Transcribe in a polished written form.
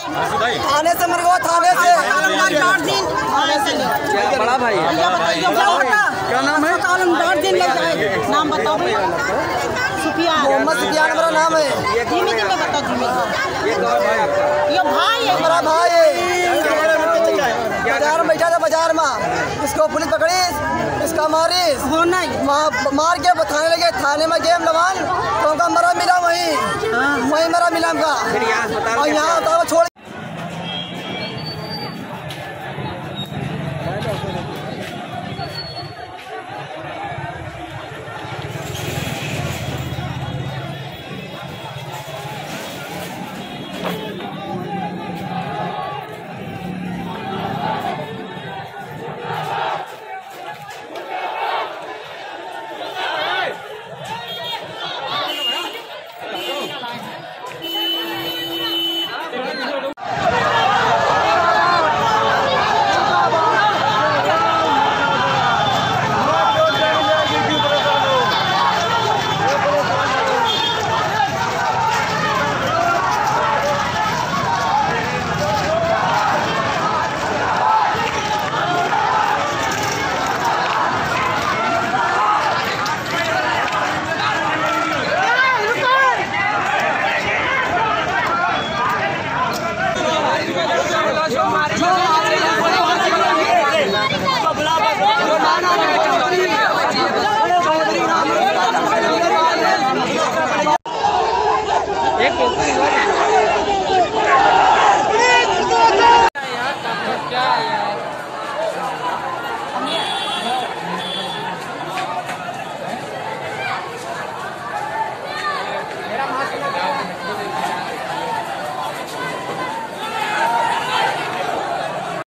थाने से मर गया, थाने से। बड़ा भाई क्या नाम है? नाम बताओ भैया। मोहम्मद सुफियान मेरा नाम है। धीमे धीमे बताओ, धीमे। ये भाई है, मेरा भाई है। बाजार में बैठा था, बाजार में इसको पुलिस पकड़ी, इसका मारी, मार के थाने लगे। थाने में गेम लवान तो उनका मरा मिला वहीं मरा मिला उनका। और यहाँ छोड़